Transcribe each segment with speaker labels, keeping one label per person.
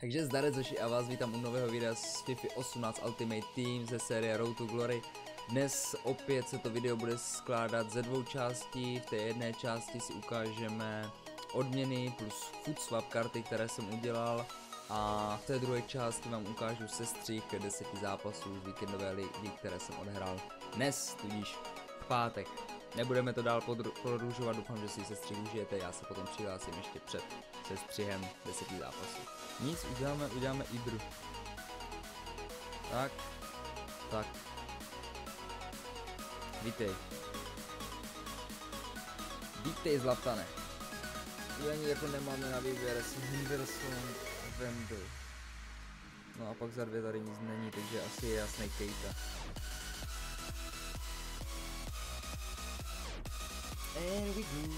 Speaker 1: Takže zdarec Zoši a vás vítám u nového videa z FIFA 18 Ultimate Team ze série Road to Glory. Dnes opět se to video bude skládat ze dvou částí. V té jedné části si ukážeme odměny plus food swap karty, které jsem udělal. A v té druhé části vám ukážu sestřih 10 zápasů z víkendové ligy, které jsem odehrál dnes, tudíž v pátek. Nebudeme to dál prodlužovat, doufám, že si sestřih užijete, já se potom přihlásím ještě před sestřihem 10 zápasů. Nic, uděláme Ibru. Tak. Vítej Zlatane. Ani jako nemáme na výběr s Henderson, Wemby. No a pak za dvě tady nic není, takže asi je jasný Keita. And we go.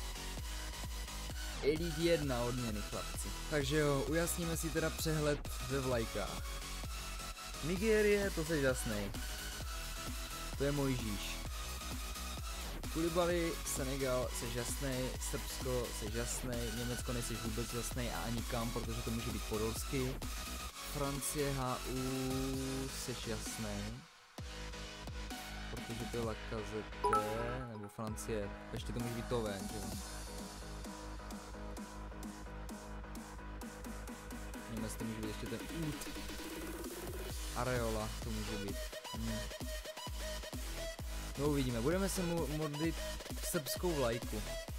Speaker 1: Elite 1 odměny, chlapci. Takže jo, ujasníme si teda přehled ve vlajkách. Nigérie, to seš jasnej. To je Mojžíš. Koulibaly, Senegal, seš jasnej. Srbsko, seš jasnej. Německo nejseš vůbec jasnej a ani kam, protože to může být podolsky. Francie, HU, seš jasnej. Protože to je Lacazette, nebo Francie, ještě to může být Toven, že jo. Němec to může být ještě ten Ut. Areola to může být. No uvidíme, budeme se modlit srbskou vlajku.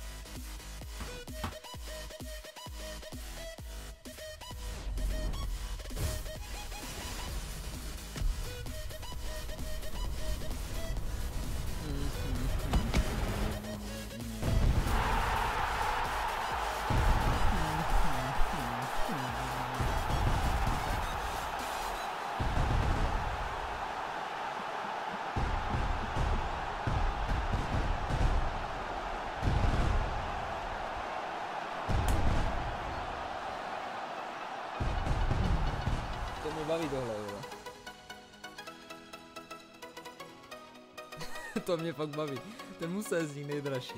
Speaker 1: To mě baví tohle, jo. To mě fakt baví. Ten musel zní nejdražší.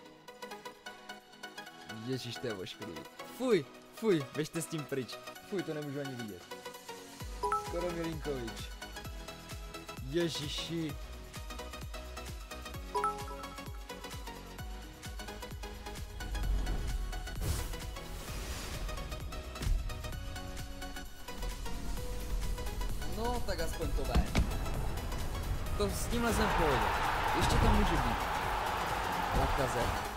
Speaker 1: Ježiš, to je ošklivý. Fuj, běžte s tím pryč. Fuj, to nemůžu ani vidět. Skoro Milinkovič. Ježiši. No, tak aspoň to ven. To s tímhle jsem v pohodě. Ještě to může být. Lacazette.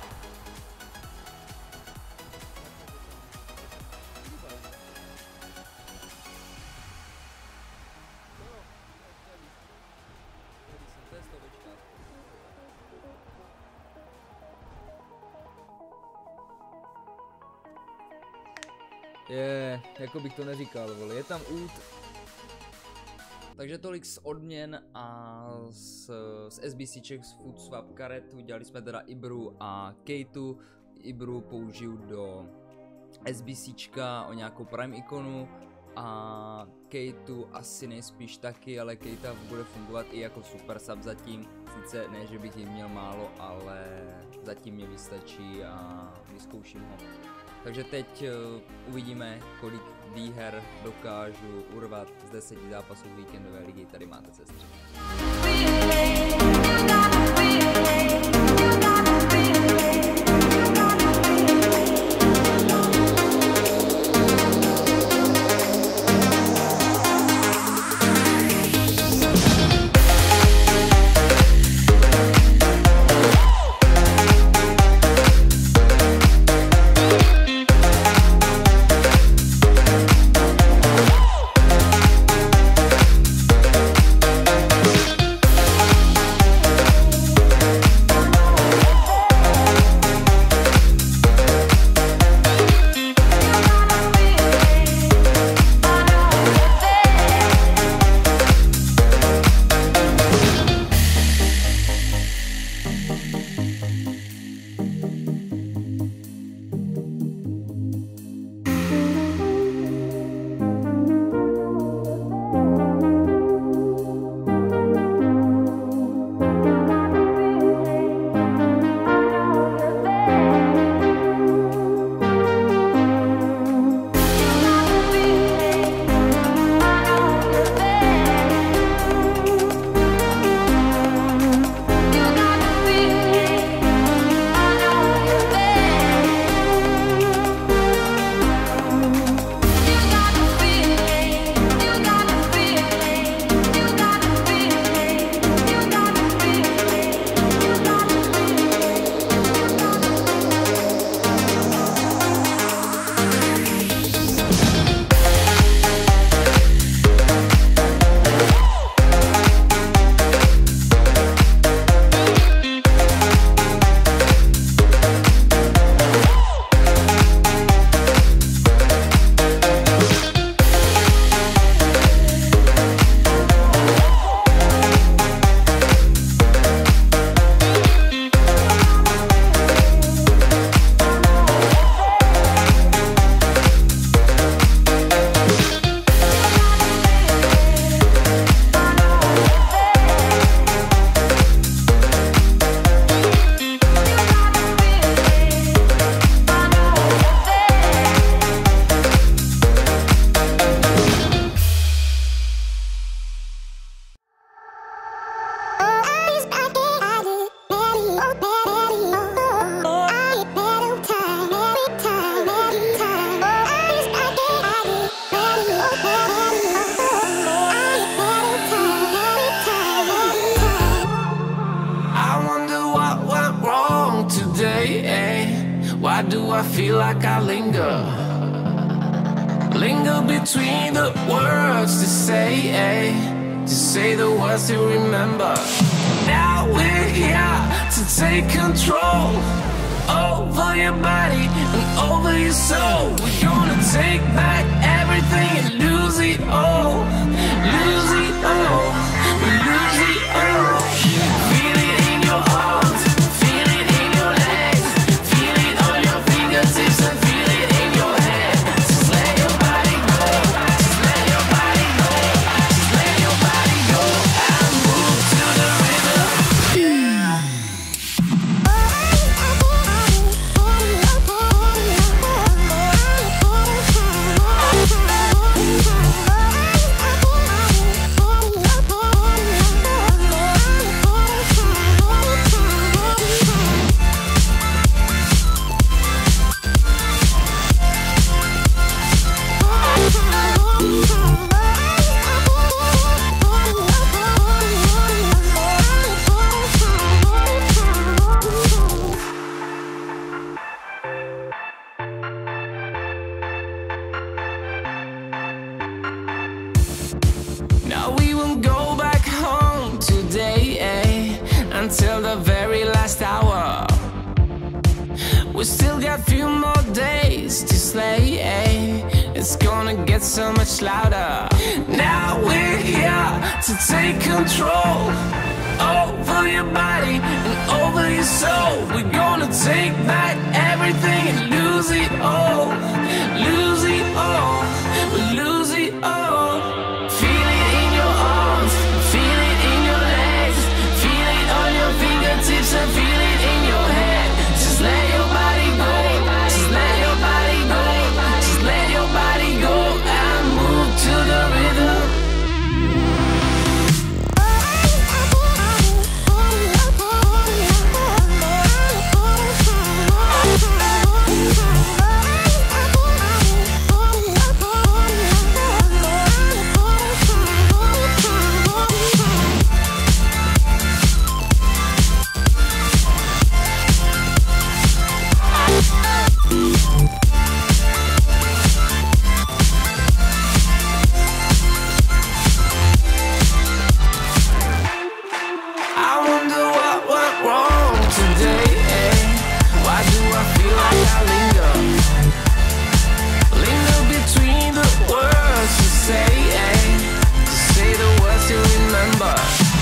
Speaker 1: Jako bych to neříkal, vole, je tam ult. Takže tolik z odměn a z SBCček, z food swap karet. Udělali jsme teda Ibru a Keitu. Ibru použiju do SBCčka o nějakou prime ikonu a Keitu asi nejspíš taky, ale Keita bude fungovat i jako super sub zatím. Sice ne, že bych jim měl málo, ale zatím mě vystačí a vyzkouším ho. Takže teď uvidíme, kolik výher dokážu urvat z 10 zápasů víkendové ligy. Tady máte sestřih.
Speaker 2: I feel like I linger between the words to say the words to remember. Now we're here to take control over your body and over your soul. We're gonna take back everything and lose it all, lose it all, lose it all. Feel it in your arms, feel it in your legs, feel it on your fingertips and feel it in your head. Just let your body go, just let your body go, just let your body go and move to the rhythm. Now we won't go back home today, until the very last hour. We still got few more days to slay, it's gonna get so much louder. Now we're here to take control over your body and over your soul. We're gonna take back everything and lose it all, lose it all, lose it all. Feel it in your arms, feel it in your legs, feel it on your fingertips and feel it in your head. Just let your body go, just let your body go, just let your body go and move to the rhythm. I wonder what went wrong today, Why do I feel like I linger between the words to say the words to remember.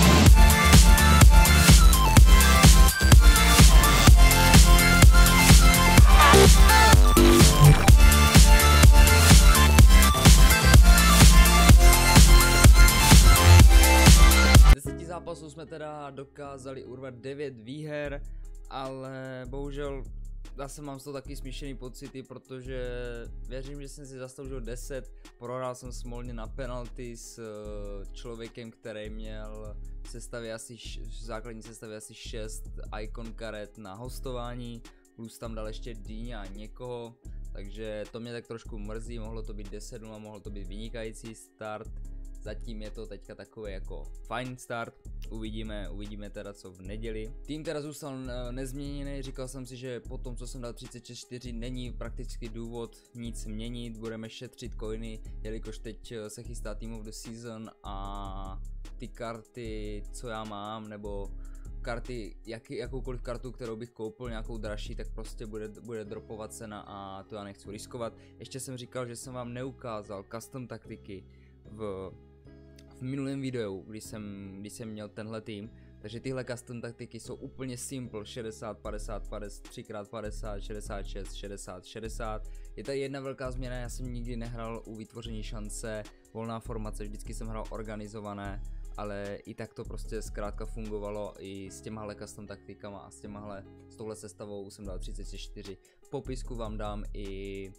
Speaker 1: Zápasu jsme teda dokázali urvat 9 výher, ale bohužel zase mám z toho taky smíšený pocity, protože věřím, že jsem si zasloužil 10, prohrál jsem smolně na penalty s člověkem, který měl v sestavě základní sestavě asi 6 icon karet na hostování, plus tam dal ještě Dýně a někoho, takže to mě tak trošku mrzí, mohlo to být 10-0, mohlo to být vynikající start. Zatím je to teďka takový jako fajn start, uvidíme teda co v neděli. Tým teda zůstal nezměněný, říkal jsem si, že po tom co jsem dal 34 není prakticky důvod nic měnit, budeme šetřit coiny, jelikož teď se chystá Team of the Season a ty karty co já mám, nebo karty, jakoukoliv kartu, kterou bych koupil, nějakou dražší, tak prostě bude dropovat cena a to já nechci riskovat. Ještě jsem říkal, že jsem vám neukázal custom taktiky v minulém videu, když jsem měl tenhle tým, takže tyhle custom taktiky jsou úplně simple, 60, 50, 50, 3x50, 66, 60, 60. Je tady jedna velká změna, já jsem nikdy nehrál u vytvoření šance, volná formace, vždycky jsem hrál organizované, ale i tak to prostě zkrátka fungovalo i s těmahle custom taktikama a s touhle sestavou jsem dal 34. V popisku vám dám i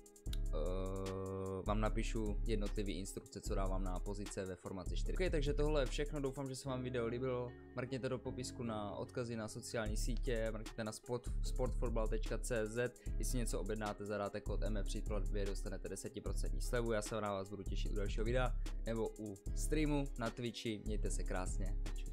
Speaker 1: vám napíšu jednotlivé instrukce, co dávám na pozice ve formaci 4. Ok, takže tohle je všechno, doufám, že se vám video líbilo, mrkněte do popisku na odkazy na sociální sítě, mrkněte na sportfootball.cz, jestli něco objednáte, zadáte kód MEPřiklad2, dostanete 10% slevu, já se na vás budu těšit u dalšího videa, nebo u streamu na Twitchi, mějte se krásně.